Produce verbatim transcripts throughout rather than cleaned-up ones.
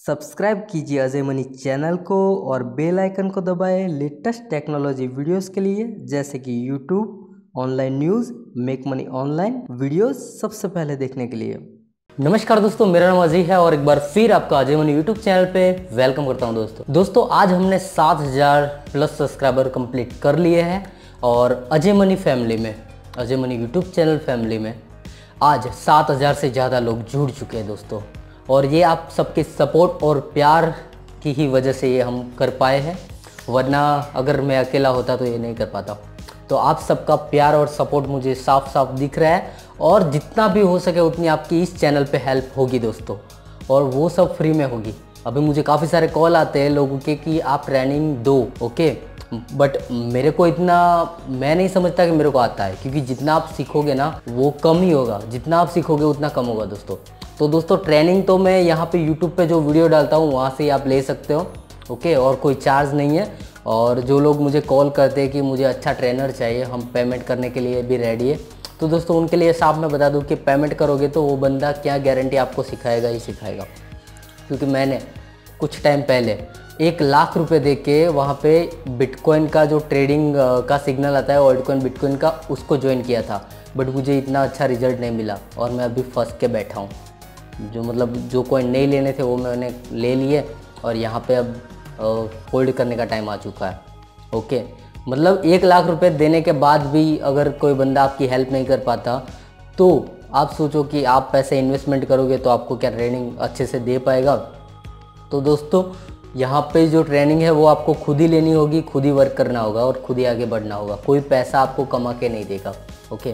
Subscribe कीजिए Ajay money channel को और बेल आइकन को दबाएं लेटेस्ट टेक्नोलॉजी वीडियोस के लिए, जैसे कि YouTube, online news, make money online videos सबसे पहले देखने के लिए। नमस्कार दोस्तों, मेरा नाम अजय है और एक बार फिर आपका अजयमनी यूट्यूब चैनल पे वेलकम करता हूं। दोस्तों दोस्तों आज हमने सात हज़ार प्लस सब्सक्राइबर कंप्लीट कर लिए हैं और अजयमनी फैमिली में, अजयमनी यूट्यूब चैनल फैमिली में आज सात हज़ार से ज़्यादा लोग जुड़ चुके हैं दोस्तों। और ये आप सबके सपोर्ट और प्यार की ही वजह से ये हम कर पाए हैं, वरना अगर मैं अकेला होता तो ये नहीं कर पाता। तो आप सबका प्यार और सपोर्ट मुझे साफ साफ दिख रहा है और जितना भी हो सके उतनी आपकी इस चैनल पे हेल्प होगी दोस्तों, और वो सब फ्री में होगी। अभी मुझे काफ़ी सारे कॉल आते हैं लोगों के कि आप ट्रेनिंग दो, ओके, बट मेरे को इतना मैं नहीं समझता कि मेरे को आता है, क्योंकि जितना आप सीखोगे ना वो कम ही होगा, जितना आप सीखोगे उतना कम होगा दोस्तों। तो दोस्तों ट्रेनिंग तो मैं यहाँ पे यूट्यूब पे जो वीडियो डालता हूँ वहाँ से ही आप ले सकते हो, ओके, और कोई चार्ज नहीं है। और जो लोग मुझे कॉल करते हैं कि मुझे अच्छा ट्रेनर चाहिए, हम पेमेंट करने के लिए भी रेडी है, तो दोस्तों उनके लिए साफ मैं बता दूं कि पेमेंट करोगे तो वो बंदा क्या गारंटी आपको सिखाएगा ही सिखाएगा। क्योंकि मैंने कुछ टाइम पहले एक लाख रुपए दे के वहाँ पे बिटकॉइन का जो ट्रेडिंग का सिग्नल आता है, ऑल्टकॉइन बिटकॉइन का, उसको ज्वाइन किया था, बट मुझे इतना अच्छा रिजल्ट नहीं मिला और मैं अभी फंस के बैठा हूँ। जो मतलब जो कॉइन नहीं लेने थे वो मैंने ले लिए और यहाँ पे अब होल्ड करने का टाइम आ चुका है, ओके। मतलब एक लाख रुपए देने के बाद भी अगर कोई बंदा आपकी हेल्प नहीं कर पाता तो आप सोचो कि आप पैसे इन्वेस्टमेंट करोगे तो आपको क्या ट्रेनिंग अच्छे से दे पाएगा। तो दोस्तों यहाँ पे जो ट्रेनिंग है वो आपको खुद ही लेनी होगी, खुद ही वर्क करना होगा और खुद ही आगे बढ़ना होगा। कोई पैसा आपको कमा के नहीं देगा, ओके।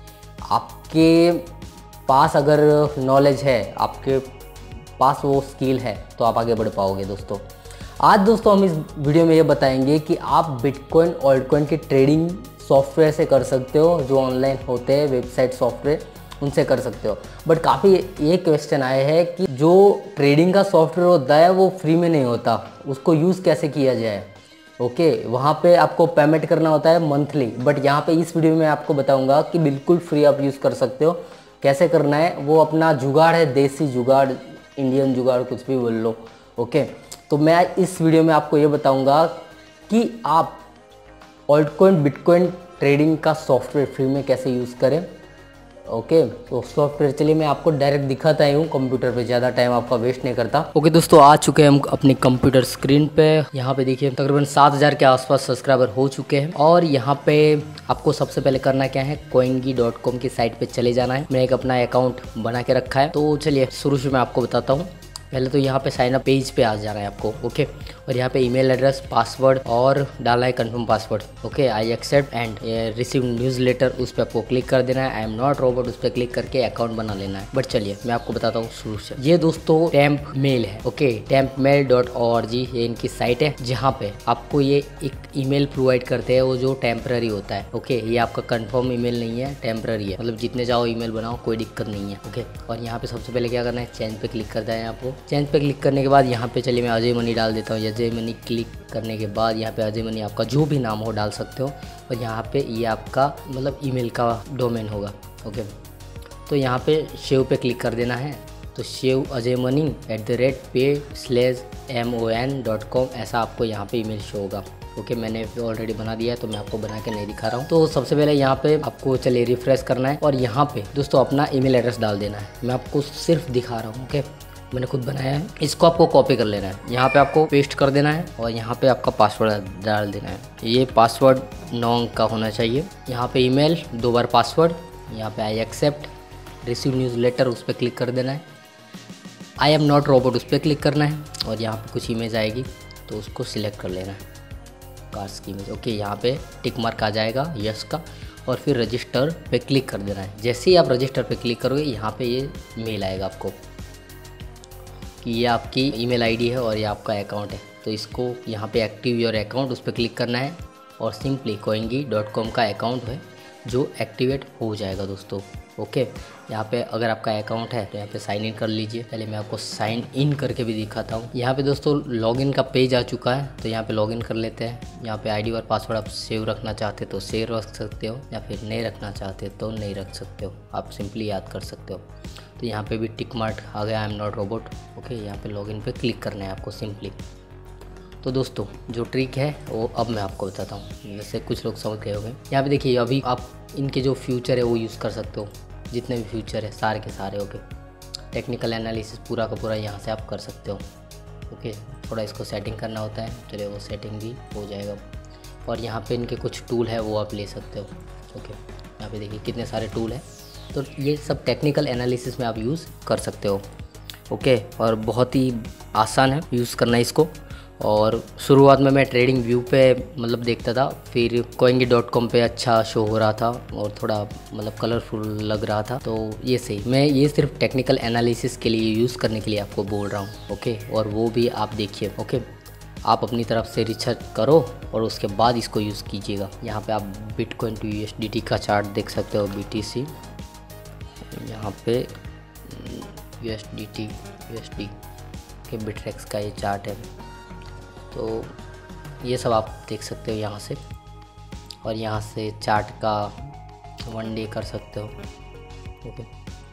आपके पास अगर नॉलेज है, आपके पास वो स्किल है तो आप आगे बढ़ पाओगे दोस्तों। आज दोस्तों हम इस वीडियो में ये बताएंगे कि आप बिटकॉइन ऑल्टकॉइन की ट्रेडिंग सॉफ्टवेयर से कर सकते हो, जो ऑनलाइन होते हैं वेबसाइट सॉफ्टवेयर, उनसे कर सकते हो। बट काफ़ी ये क्वेश्चन आए हैं कि जो ट्रेडिंग का सॉफ्टवेयर होता है वो फ्री में नहीं होता, उसको यूज़ कैसे किया जाए, ओके। वहाँ पे आपको पेमेंट करना होता है मंथली, बट यहाँ पे इस वीडियो में आपको बताऊँगा कि बिल्कुल फ्री आप यूज़ कर सकते हो। कैसे करना है, वो अपना जुगाड़ है, देसी जुगाड़, इंडियन जुगाड़, कुछ भी बोल लो, ओके। तो मैं इस वीडियो में आपको ये बताऊंगा कि आप ऑल्टकॉइन बिटकॉइन ट्रेडिंग का सॉफ्टवेयर फ्री में कैसे यूज़ करें, ओके। तो सॉफ्टवेयर चलिए मैं आपको डायरेक्ट दिखाता ही हूँ कंप्यूटर पे, ज़्यादा टाइम आपका वेस्ट नहीं करता। ओके दोस्तों, आ चुके हैं हम अपनी कंप्यूटर स्क्रीन पे। यहाँ पे देखिए तकरीबन सात हज़ार के आसपास सब्सक्राइबर हो चुके हैं। और यहाँ पे आपको सबसे पहले करना क्या है, कोइनिगी डॉट कॉम की साइट पे चले जाना है। मैंने एक अपना अकाउंट बना के रखा है, तो चलिए शुरू से मैं आपको बताता हूँ। पहले तो यहाँ पे साइन अप पेज पे आ जाना है आपको, ओके। और यहाँ पे ईमेल एड्रेस, पासवर्ड और डालना है confirm password, okay. I accept and receive newsletter, उस पर आपको क्लिक कर देना है। आई एम नॉट रोबोट, उस पर क्लिक करके अकाउंट बना लेना है। बट चलिए मैं आपको बताता हूँ शुरू से। ये दोस्तों टेम्प मेल है, okay, temp mail dot O R G, ये इनकी साइट है, जहाँ पे आपको ये एक ईमेल प्रोवाइड करते हैं, वो जो टेम्पररी होता है, ओके। ये आपका कंफर्म ईमेल नहीं है, टेम्पररी है, मतलब जितने जाओ ईमेल बनाओ, कोई दिक्कत नहीं है, ओके। और यहाँ पे सबसे पहले क्या करना है, चेंज पे क्लिक करना है आपको। चेंज पे क्लिक करने के बाद यहाँ पे चलिए मैं अजय मनी डाल देता हूँ। अजय मनी क्लिक करने के बाद यहाँ पे अजय मनी आपका जो भी नाम हो डाल सकते हो, और यहाँ पे ये आपका मतलब ईमेल का डोमेन होगा, ओके। तो यहाँ पे सेव पे क्लिक कर देना है। तो save Ajay money at the rate पे स्लेज M O N dot com, ऐसा आपको यहाँ पे ईमेल शो होगा, ओके। मैंने ऑलरेडी बना दिया है तो मैं आपको बना के नहीं दिखा रहा हूँ। तो सबसे पहले यहाँ पे आपको चलिए रिफ्रेश करना है और यहाँ पे दोस्तों अपना ईमेल एड्रेस डाल देना है। मैं आपको सिर्फ दिखा रहा हूँ, ओके, मैंने खुद बनाया है। इसको आपको कॉपी कर लेना है, यहाँ पे आपको पेस्ट कर देना है और यहाँ पे आपका पासवर्ड डाल देना है। ये पासवर्ड नौ अंक का होना चाहिए। यहाँ पे ईमेल, दो बार पासवर्ड, यहाँ पे I accept, receive newsletter, उस पर क्लिक कर देना है। आई एम नॉट रोबोट, उस पर क्लिक करना है और यहाँ पे कुछ इमेज आएगी तो उसको सिलेक्ट कर लेना है, कार्ड्स की इमेज, ओके। यहाँ पे टिक मार्क आ जाएगा यस का, और फिर रजिस्टर पे क्लिक कर देना है। जैसे ही आप रजिस्टर पे क्लिक करोगे यहाँ पे ये मेल आएगा आपको कि ये आपकी ईमेल आईडी है और ये आपका अकाउंट है। तो इसको यहाँ पे एक्टिव योर अकाउंट, उस पर क्लिक करना है और सिंपली कोइनिगी डॉट कॉम का अकाउंट है जो एक्टिवेट हो जाएगा दोस्तों, ओके। यहाँ पे अगर आपका अकाउंट है तो यहाँ पे साइन इन कर लीजिए। पहले मैं आपको साइन इन करके भी दिखाता हूँ। यहाँ पे दोस्तों लॉगिन का पेज आ चुका है, तो यहाँ पे लॉगिन कर लेते हैं। यहाँ पे आईडी और पासवर्ड आप सेव रखना चाहते तो सेव रख सकते हो, या फिर नहीं रखना चाहते तो नहीं रख सकते हो, आप सिंपली याद कर सकते हो। तो यहाँ पे भी टिक मार्क आ गया, I am not robot. Okay, यहाँ पे लॉगिन पे क्लिक करना है आपको सिंपली। तो दोस्तों जो ट्रिक है वो अब मैं आपको बताता हूँ, जैसे कुछ लोग समझ गए होंगे। यहाँ पे देखिए, अभी आप इनके जो फ्यूचर है वो यूज़ कर सकते हो, जितने भी फ्यूचर है सारे के सारे। ओके, टेक्निकल एनालिसिस पूरा का पूरा यहाँ से आप कर सकते हो। ओके, थोड़ा इसको सेटिंग करना होता है, चलिए वो सेटिंग भी हो जाएगा। और यहाँ पे इनके कुछ टूल है वो आप ले सकते हो। ओके, यहाँ पे देखिए कितने सारे टूल हैं, तो ये सब टेक्निकल एनालिसिस में आप यूज़ कर सकते हो। ओके, और बहुत ही आसान है यूज़ करना इसको। और शुरुआत में मैं ट्रेडिंग व्यू पे मतलब देखता था, फिर कोइंगी डॉट कॉम पे अच्छा शो हो रहा था और थोड़ा मतलब कलरफुल लग रहा था। तो ये सही, मैं ये सिर्फ टेक्निकल एनालिसिस के लिए यूज़ करने के लिए आपको बोल रहा हूँ। ओके, और वो भी आप देखिए। ओके, आप अपनी तरफ से रिसर्च करो और उसके बाद इसको यूज़ कीजिएगा। यहाँ पे आप बिटकॉइन टू यूएसडीटी का चार्ट देख सकते हो, बीटीसी, यहाँ पे यूएसडीटी यूएसडी के बिटफिनेक्स का ये चार्ट है। तो ये सब आप देख सकते हो यहाँ से, और यहाँ से चार्ट का वन डे कर सकते हो। ओके,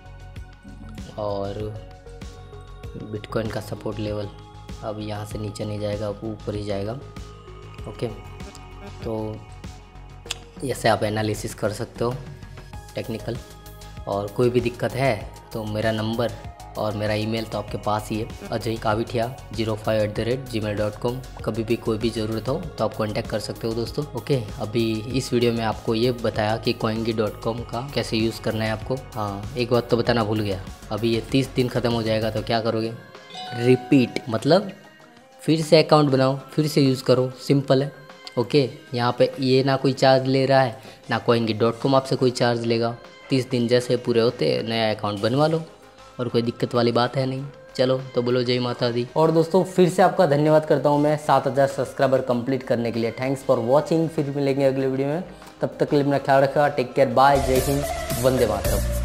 और बिटकॉइन का सपोर्ट लेवल अब यहाँ से नीचे नहीं जाएगा, ऊपर ही जाएगा। ओके, तो ऐसे आप एनालिसिस कर सकते हो टेक्निकल। और कोई भी दिक्कत है तो मेरा नंबर और मेरा ईमेल तो आपके पास ही है, Ajay Kavithiya zero five at the rate Gmail dot com. कभी भी कोई भी ज़रूरत हो तो आप कांटेक्ट कर सकते हो दोस्तों। ओके, अभी इस वीडियो में आपको ये बताया कि कोइनिजी डॉट कॉम का कैसे यूज़ करना है आपको। हाँ, एक बात तो बताना भूल गया, अभी ये तीस दिन ख़त्म हो जाएगा तो क्या करोगे? रिपीट, मतलब फिर से अकाउंट बनाओ, फिर से यूज़ करो, सिंपल है। ओके, यहाँ पे ये ना कोई चार्ज ले रहा है, ना कोइनिजी डॉट कॉम आपसे कोई चार्ज लेगा। तीस दिन जैसे पूरे होते नया अकाउंट बनवा लो, और कोई दिक्कत वाली बात है नहीं। चलो तो बोलो जय माता दी। और दोस्तों फिर से आपका धन्यवाद करता हूँ मैं सात हज़ार सब्सक्राइबर कंप्लीट करने के लिए। Thanks for watching. फिर मिलेंगे अगले वीडियो में, तब तक के लिए अपना ख्याल रखा। टेक केयर, बाय, जय हिंद, वंदे मातरम।